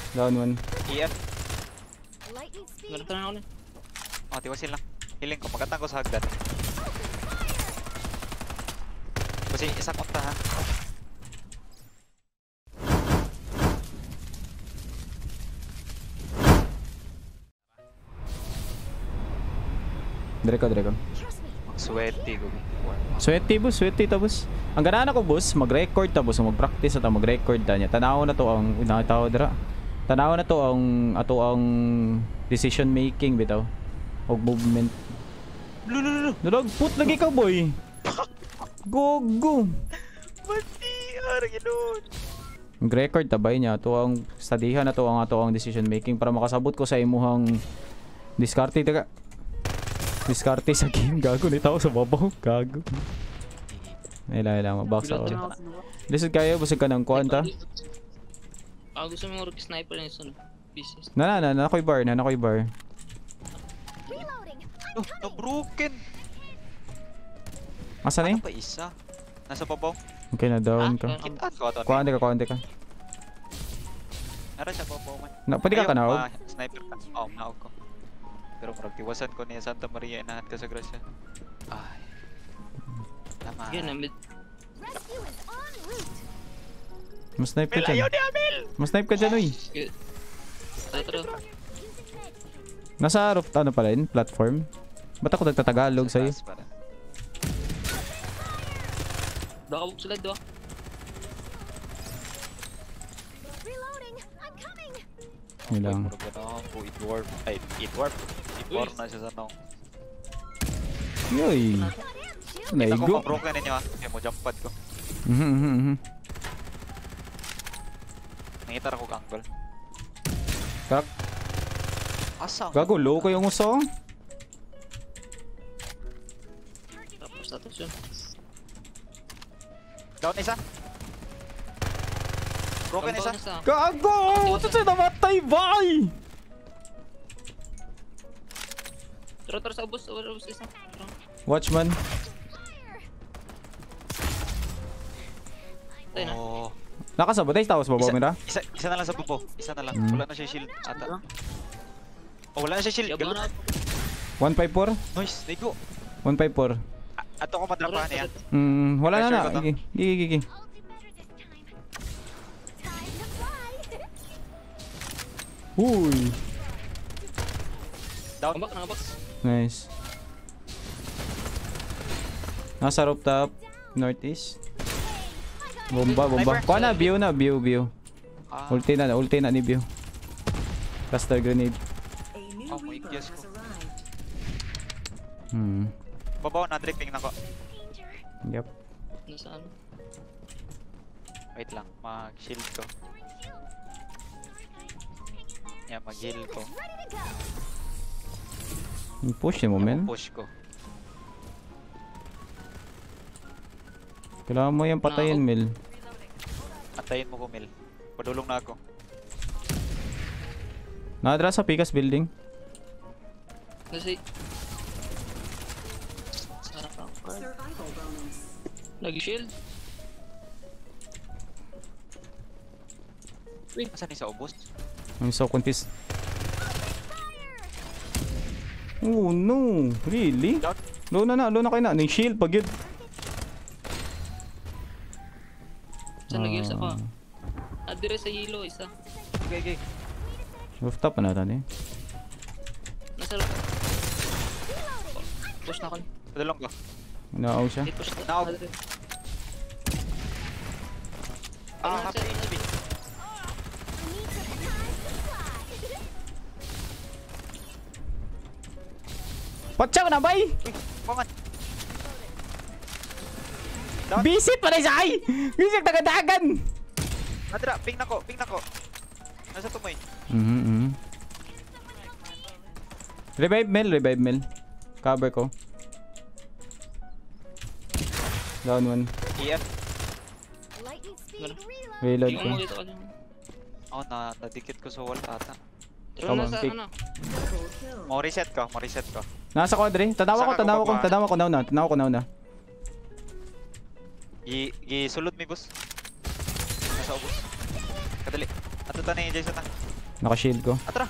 Down one. EF. Meron ka na ako na. Oh, tiwasin lang. Healing ko, magkatang ko sa hagdan. Kasi isa konta ha. Direko. Sweaty ko. Sweaty tapos. Ang ganaan ako boss, mag-record tapos mag-practice at mag-record ta niya. Tanaw na to ang nakitaw dira. Tanaw na to ang ato ang decision making bitaw. Og movement. Dulog put lagi ka boy. Go. Mati, arang yun. Mag-record tabay niya to ang studyhan na to ang ato ang decision making para makasabot ko sa imuhang diskarte taga. Diskarte sa game gago ni tao sa babaw gago. Ila mabox ako. Lisod kayo busog ka ng kuanta. Gusto mo mag sniper na yun. Pieces. Na koy bar. Oh, na-broken. Asa ni? Ano pa isa? Nasa babaw. Okay na down ka. Kitaan ko ato. Kuante ka. Nara siya babaw man. Pwede ka kanaog? Sniper ka. Oh, naog ko. Pero marag tiwasan ko niya Santa Maria inahat ka sa grasya. Ay. Tama. Yan na mid. Mas snipe ka Ayaw dyan. ni Amil! Mas snipe ka dyan uy. Good. Tara. Nasa roof ano pala yun? Platform? Ba't ako nagtatagalog sa'yo? Dakabok sila doon. Yun lang. It-warp na siya sa nong. Yoy. Kita ko Naigo. ma-broken ninyo ha. Kaya mo jump pad ko. Nangitar ako angle. Kak. Asa? Gago, low kayo ang uso. Tapos yun. Down isa. Broken isa. Gago! Ito siya namatay, bye! Tara sa ubos isa. Watchman. Tayo na. Oh. Nakasabot tayo tapos babaw mira. Isa na lang sa bubo. Isa na lang. Wala na siya shield ata. Oh, wala na siya shield. Yabaw na. 154. Nice, Nigo. 154. Ato ko madrapahan niya. Wala Pressure na. ko to. Gigi. Uy. Down. Nangabak. Nice. Nasa rooftop. Northeast. Bomba. Kuha na, view. Ulti na ni view. Cluster grenade. Oh, may guess ko. Babaw na, dripping na ko. Yep. Nasaan? Wait lang, mag-shield ko. Yeah, mag-heal ko. Push mo, men. Push ko. Kailangan mo yung patayin, Mil. Antayin mo ko, Mil. Padulong na ako. Nakadra sa Picas building. Kasi... Nag-shield? Asan sa ubos? I'm so confused. Oh no, really? Low na kayo na. Nang shield pag yun. Saan nag-use ako? Adire sa hilo, isa. Okay. Rooftop pa natin eh. Nasa roof. Push na ako. Padulong ko. Naaw siya. Push na. Naaw. Happy HP. Patsaw na bay! Paman. Bisit pa na siya ay! Bisit tagadagan! Nadra, ping na ko. Nasa tumoy. Revive Mel. Cover ko. Down one. EF. Reload Tingnan ko. mo dito ka dyan. Oh, nadikit ko sa wall ata. Pero Come on, nasa pick. ano? Mo reset ko. Nasa quadre. Tanawa ko na. Sulod mi boss. Nasa ubos. Kadali. Ato ta ni Jason na. Naka-shield ko. Atra!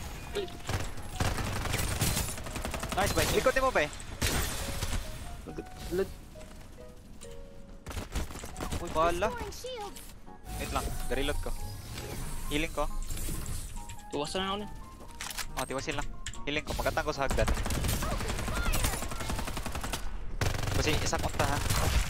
Nice, bay. Likotin mo, bay. Uy, bahala. Wait lang, garilot ko. Healing ko. Tuwasan na ako na. Oh, tiwasin lang. Healing ko, magkatang ko sa hagdan. Kasi isang unta ha.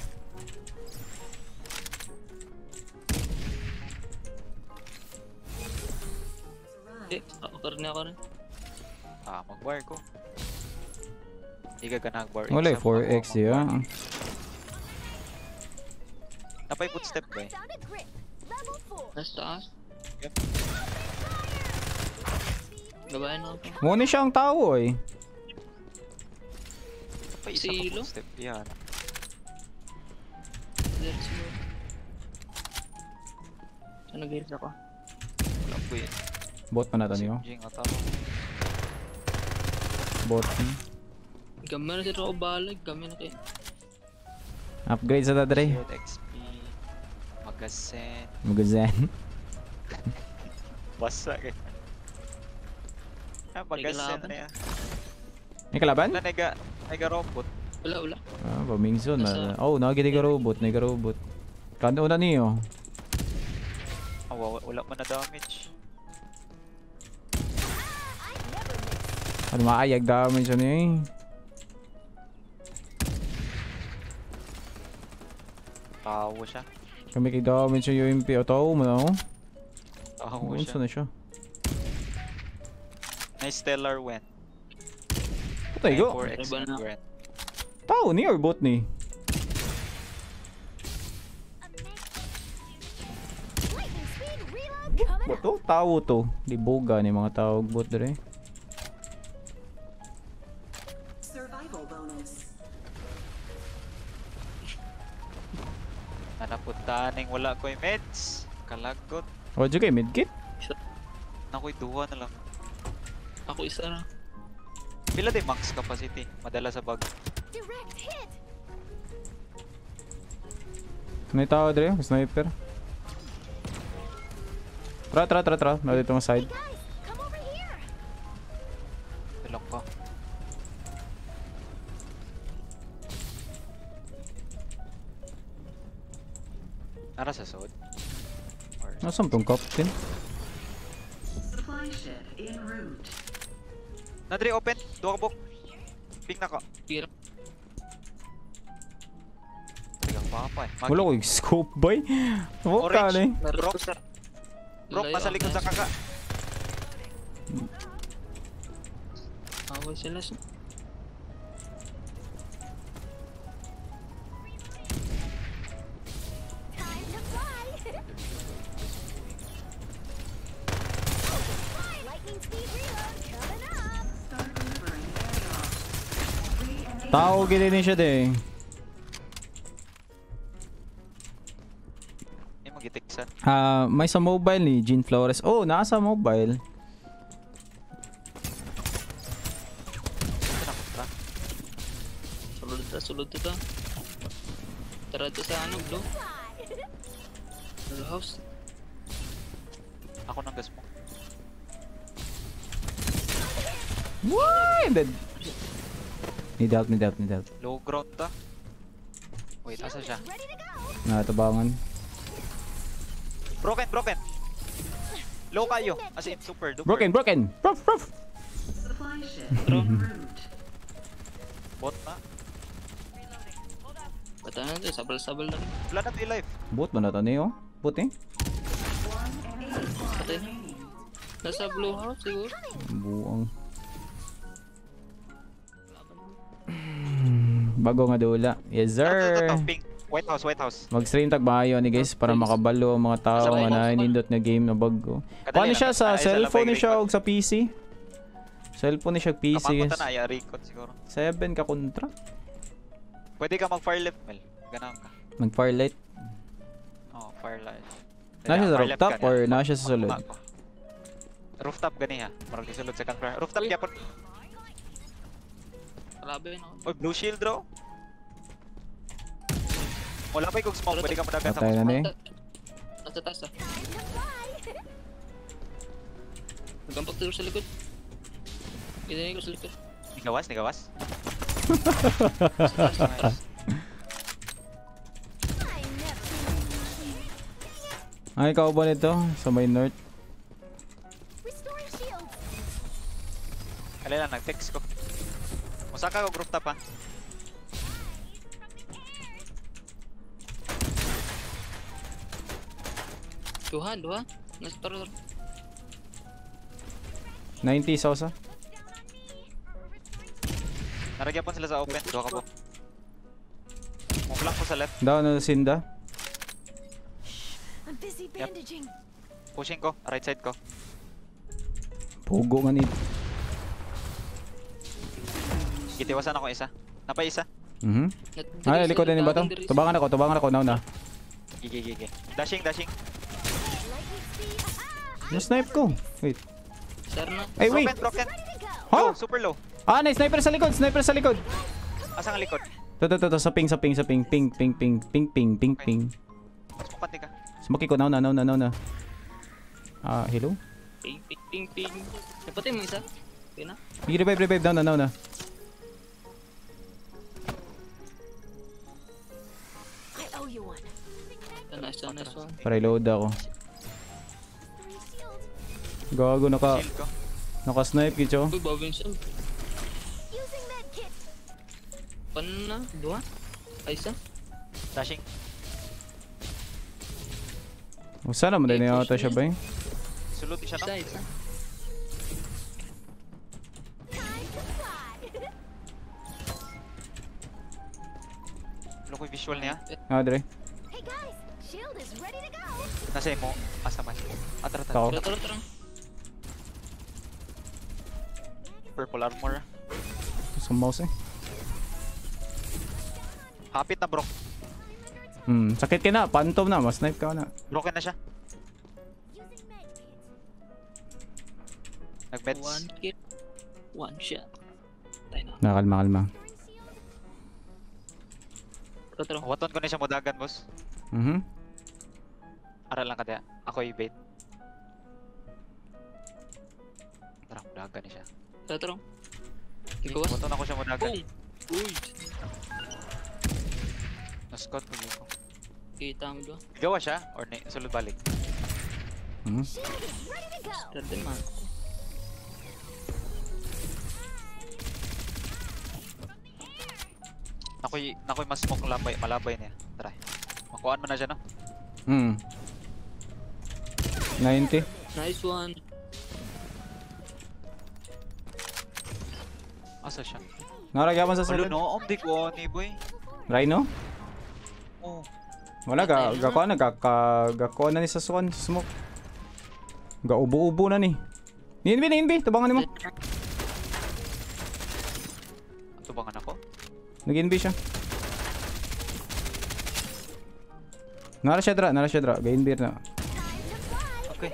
Ako rin ako rin. Ah, mag-bar ko. Hindi ka nag-bar. Wala 4x ya. Napay footstep ba eh? Nasa taas. Yep. Gabayan ako. Muna siya ang tao eh. Napay isa Silo? pa footstep. Yan. Let's go. Saan nag-heals ako? Wala ko eh. Bot pa natin yun. Jing atalo. Bot. Gamay na sila ako balag. Gamay na kayo. Upgrade sa Dre. Shield XP. Magasin. Magazine. Basa eh. Ah, magasin kalaban. na yan. May kalaban? Na nega robot. Wala. Ah, pamingson. Nasa- Oh, nagiging robot. Nagka-robot. Kano na niyo? Ah, wala man na damage. Ano maayag damage siya niya eh. Tawo siya. Kami kay damage yung UMP. O tao mo na oh. Tawo Unsa siya. na siya? Nice stellar win. Patay go. 4x Iba na. Grant. Tao ni or bot ni? Bot to? Tao to. Di boga ni mga tao bot dire. Survival bonus. Nanapuntaning wala ko'y meds. Kalagot. O dyan kay medkit? Nako'y duha na lang. Ako isa na. Pila din max capacity. Madala sa bag. Direct hit. May tao dire, sniper. Tra. Nandito ang side. Hey guys, come over here. Tulong ko. Nara sa sod? Or... Nasaan tong captain? Supply ship en route. Nadri open! Duha ka bok! Ping na ka! Pira. Tigang papa eh. Wala ko yung scope boy. Huwag ka na eh. Meron Rock. ko sa... Rock, Layo nasa ako. likod sa kaka. Away sila. Time to fly. Lightning speed reload coming up. Start delivering airdrop. Tao gini ni siya de. May magitiksan. May sa mobile ni Jean Flores. Oh, nasa mobile. Ito na kontra. Sulod to. Tara to sa ano, blue. Blue house. Ako nang gas mo. Why? Dead. Need help. Low ground ta. Wait, asa siya? Ready to go. Natabangan. Broken! Low kayo! As in, super duper. Broken. Ruff. Supply ship Bro. en route. Bot na. Bata na to, sabal-sabal lang. Wala na 3 life. Bot ba na tani oh? Bot eh? Patay na. Nasa blue house siguro. Buang. Bago nga dula. Yes sir. Ito, pink. White house. Mag-stream tag maayo ni guys para makabalo ang mga tao nga na nindot nga game na bago. Paano siya sa cellphone ni siya o sa PC? Cellphone ni siya PC Kamangot guys. na, ya recon siguro. 7 ka kontra. Pwede ka mag-fire left, Mel. Ganun ka. Mag-firelight. Oh, firelight. Nasa sa rooftop or nasa sa sulod? Rooftop gani ha. Marag sulod sa confer. Rooftop kaya po. Grabe na. Oy, blue shield draw. Wala pa yung smoke. Pwede ka madagat Patay na ni. Nasa taas ah. Time to fly. Nagkampak tayo sa likod. Kita ko sa likod. Nigawas. Nice. I never. Ay, ikaw ba nito? Sa may north. Restoring shields. Kailan lang, nag-text ko. Musaka ko group top ha. Duha. Nasa taro. 90 Sosa. Naragyan pa sila sa open. Dua ka po. Mumulak po sa left. Down na Sinda. I'm busy bandaging. Pushing ko. Right side ko. Pugo nga ni. Gitiwasan ako isa. Napay isa. Ay, likod na ni Bato. Tubangan ako now na. Gigi. Dashing. Lightning speed. Na-snipe ko. Wait. Sir na. Ay, wait. Broken. Ready to go. Ha? Low, super low. Ah, na sniper sa likod. Asa ang likod? To, sa ping. Ping. Mas mukati ka. Sumaki ko now na. Ah, hello? Ping. Napatay mo isa. Okay na. Sige, revive. Down na. I owe you one. Nice one. Pa-reload ako. Restoring shield. Gago, Shield ko. naka-snipe kicho. Uy, bawin siya. Using med kit. Paano na? Duha? Ay, isa? Dashing. Sana mo din yata siya ba Sulod siya no? Isa. Time to fly. Wala ko yung visual niya. Ah, Dre. Hey guys, shield is ready to go. Nasa mo. Asa man. Tara. Tao. Tara. Purple armor. Sa mouse Hapit na bro. Sakit ka na. Phantom na. Mas snipe ka na. Broken na siya. Using med kit. Nag-bets. One kill. One shot. Tayo na. Nakalma. Restoring shield. Tara. Waton ko na siya mudagan boss. Aral lang ka diya. Ako i-bait. Tara, mudagan na siya. Tara. Ikawas. Waton ako siya mudagan. Boom. Uy. Na-scout ko niyo. Kita mo doon. Gawa siya? Or sulod balik? Shield is ready to go. Tara din man. Nakoy mas smoke malabay niya. Tara. Makuhaan mo na siya no? 90. Nice one. Asa siya? Naragyaman sa Alo sulod. no, di ko ni boy. Rhino? Oh. Wala, gakuha na ni sa sukan, sa smoke. Gaubo-ubo na ni. Ninbi, tabangan mo. Tubangan ako. Nag-inbi siya. Nara siya dra. Gainbir na. Time to fly. Okay.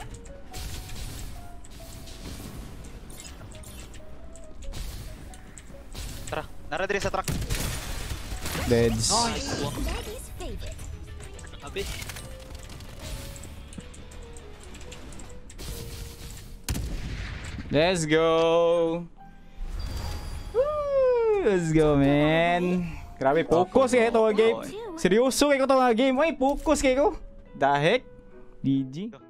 Tara, nara diri sa truck. Deads. Maggie's favorite. Habis. Let's go! Woo! Let's go, man! Grabe, focus kayo ito game. Seryoso kayo ito nga game. Uy, focus kayo. The heck? GG.